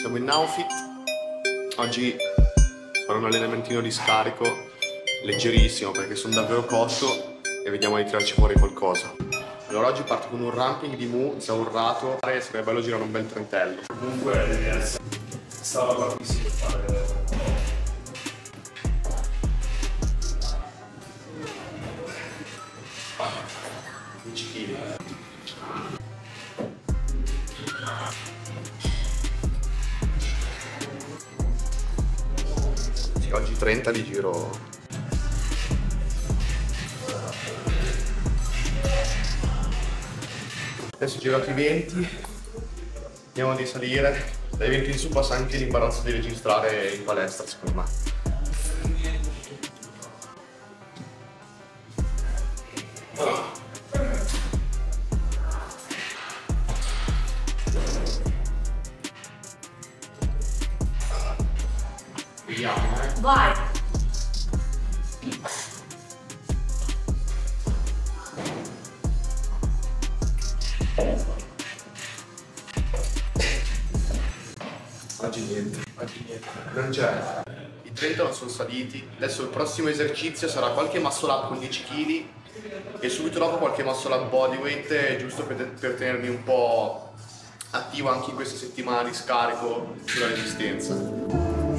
Siamo in outfit. Oggi farò un allenamentino di scarico leggerissimo perché sono davvero cotto e vediamo di tirarci fuori qualcosa. Allora oggi parto con un ramping di mu zaurrato, sarebbe bello girare un bel trentello. Comunque devi essere salvaguardissimo per fare 10 kg. Sì, oggi 30 di giro. Adesso girato i 20, andiamo a risalire. Dai 20 in su passa anche l'imbarazzo di registrare in palestra, secondo me. Vediamo, Vai! oggi niente, non c'è. I 30 non sono saliti. Adesso il prossimo esercizio sarà qualche muscle up con 10 kg e subito dopo qualche muscle up bodyweight, giusto per tenermi un po' attivo anche in queste settimane di scarico sulla resistenza.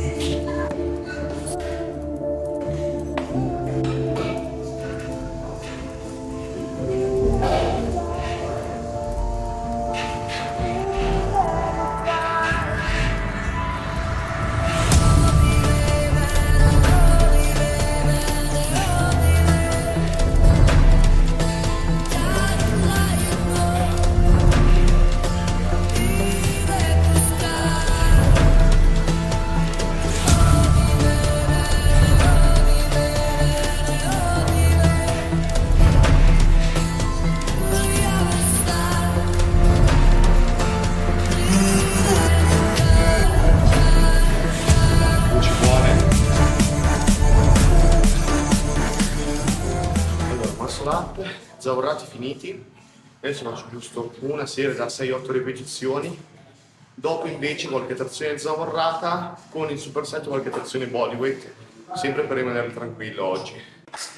Zaurrati finiti, adesso faccio giusto una serie da 6-8 ripetizioni, dopo invece qualche trazione zaurrata con il superset qualche trazione bodyweight, sempre per rimanere tranquillo oggi.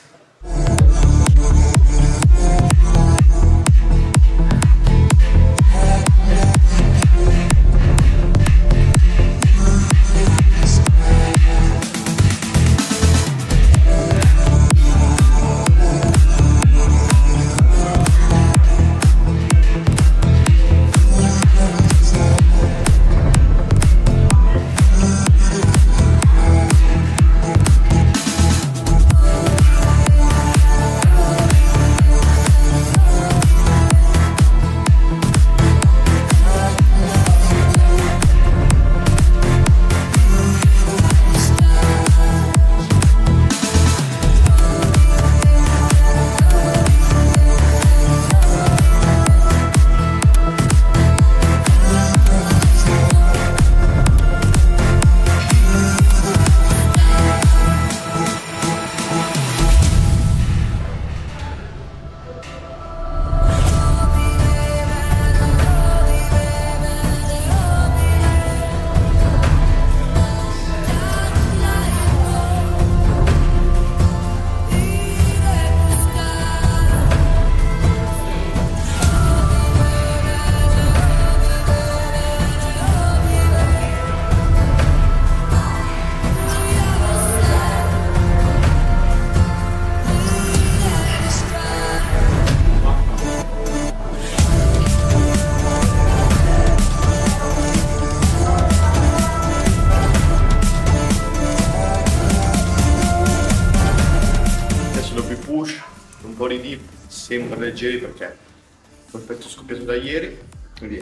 Un po' di dip, sempre leggeri perché ho il petto scoppiato da ieri e via.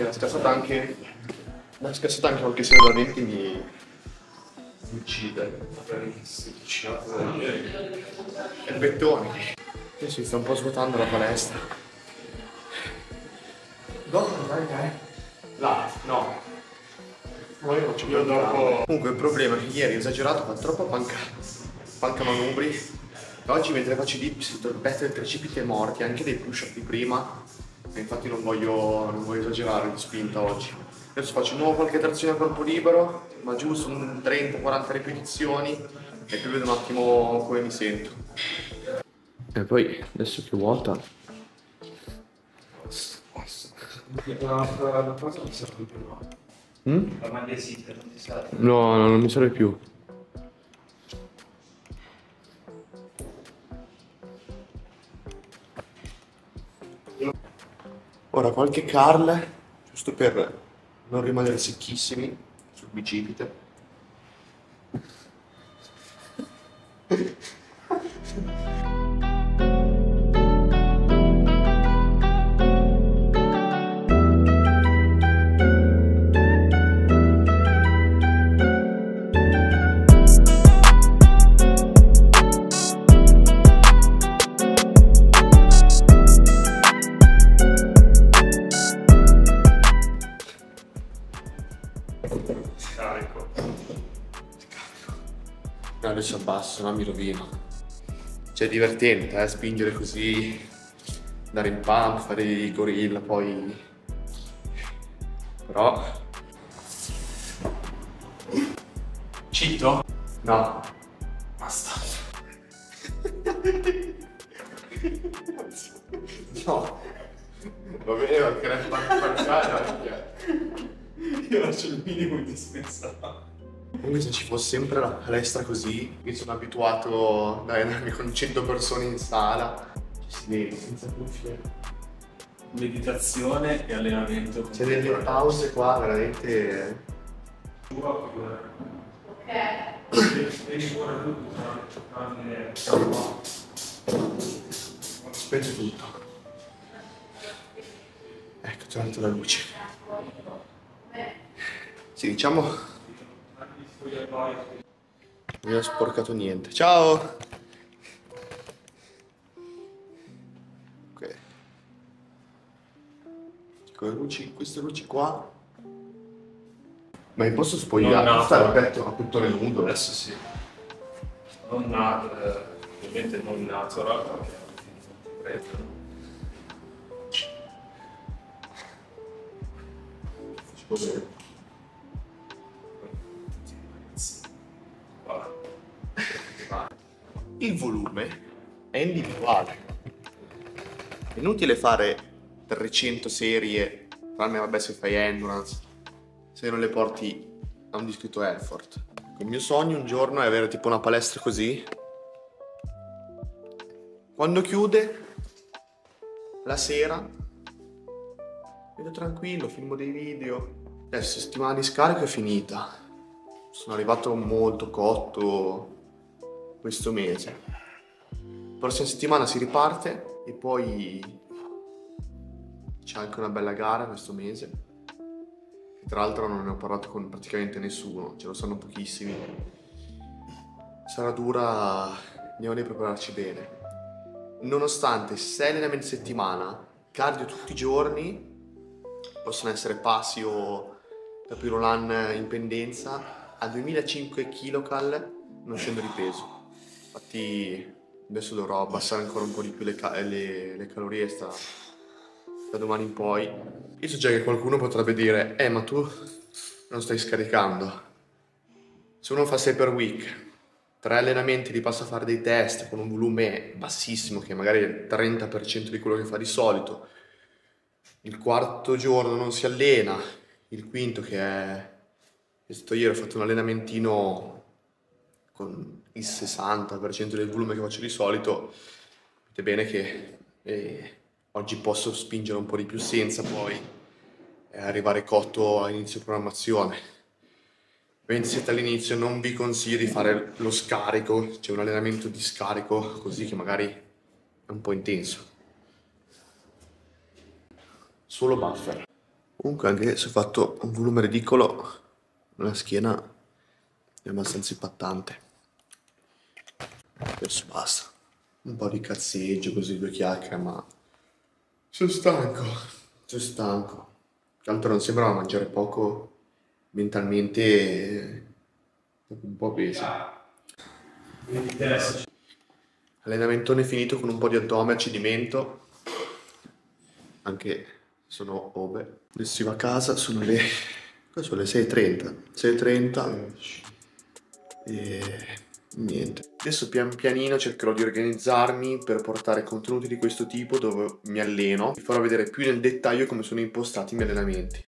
l'ha scassata anche qualche sera da denti mi uccide. È il bettone. Io si sta un po' svuotando la palestra. Là, no. Poi faccio io dopo. Comunque il problema è che ieri ho esagerato, ho fatto troppa panca manubri. Oggi mentre faccio i dips sento il petto del tricipite morti, anche dei push-up di prima. E infatti non voglio esagerare di spinta oggi. Adesso faccio di nuovo qualche trazione a corpo libero, ma giusto un 30-40 ripetizioni e poi vedo un attimo come mi sento. E poi adesso che vuota. La cosa non serve più, no? La magliesita non ti serve? No, non mi serve più. Ora qualche curl, giusto per non rimanere secchissimi sul bicipite. Carico. No, adesso abbasso, no mi rovino. Cioè è divertente, spingere così, andare in pump, fare i gorilla, poi... Però... Cito? No. Basta. No. Va bene, perché ne fare Io lascio il minimo indispensabile. Comunque se ci fosse sempre la palestra così, io sono abituato ad allenarmi con 100 persone in sala, ci si vede senza cuffie. Meditazione e allenamento. C'è delle pause qua veramente... Spento tutto. Ecco, è tornata la luce. Sì, diciamo... Non ho sporcato niente. Ciao! Ok. Queste luci qua... Ma mi posso spogliare? No, Stare a petto a puttone nudo? Adesso sì. Non ovviamente non natural, perché Faccio vedere. Il volume è individuale. È inutile fare 300 serie, tranne vabbè se fai endurance, se non le porti a un discreto effort. Il mio sogno un giorno è avere tipo una palestra così. Quando chiude, la sera, vedo tranquillo, filmo dei video. Adesso settimana di scarico è finita. Sono arrivato molto cotto questo mese. Prossima settimana si riparte e poi c'è anche una bella gara questo mese. E tra l'altro non ne ho parlato con praticamente nessuno, ce lo sanno pochissimi. Sarà dura, andiamo a prepararci bene. Nonostante 6 allenamenti a settimana, cardio tutti i giorni, possono essere passi o tapirulan in pendenza, a 2005 kcal non scendo di peso. Infatti adesso dovrò abbassare ancora un po' di più le calorie da domani in poi. Io so già che qualcuno potrebbe dire ma tu non stai scaricando. Se uno fa 6 per week, 3 allenamenti, li passa a fare dei test con un volume bassissimo, che magari è il 30% di quello che fa di solito, il quarto giorno non si allena, il quinto che è stato ieri, ho fatto un allenamentino con il 60% del volume che faccio di solito, vedete bene che oggi posso spingere un po' di più senza poi arrivare cotto all'inizio programmazione. Ovviamente siete all'inizio, non vi consiglio di fare lo scarico, c'è un allenamento di scarico così che magari è un po' intenso. Solo buffer. Comunque anche se ho fatto un volume ridicolo, la schiena è abbastanza impattante. Adesso basta. Un po' di cazzeggio così, due chiacchiere, ma sono stanco. Sono stanco. Tra l'altro non sembra mangiare poco, mentalmente un po' pesa. Mi interessa. Allenamentone finito con un po' di addome a cedimento, anche sono obe. Adesso si va a casa, sono le 6:30. 6:30 e niente. Adesso pian pianino cercherò di organizzarmi per portare contenuti di questo tipo dove mi alleno. Vi farò vedere più nel dettaglio come sono impostati i miei allenamenti.